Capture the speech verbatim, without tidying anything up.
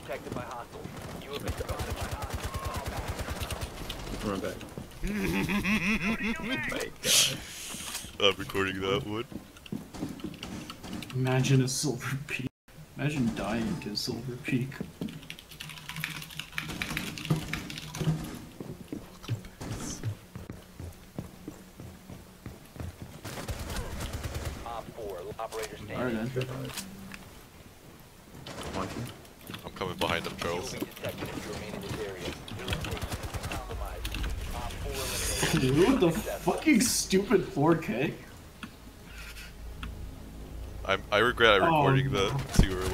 detected by hostiles. You have been spotted by hostiles. Run back. Oh my god. I'm recording that one. Imagine a Silver Peak. Imagine dying to Silver Peak. Op four, operator standing. Alright then. Monkey. I'm coming behind them, Charles. You'll be detected if you remain in this area. Your location is compromised. Op four eliminated. With the fucking stupid four K? I'm, I regret Oh, recording no. that too early.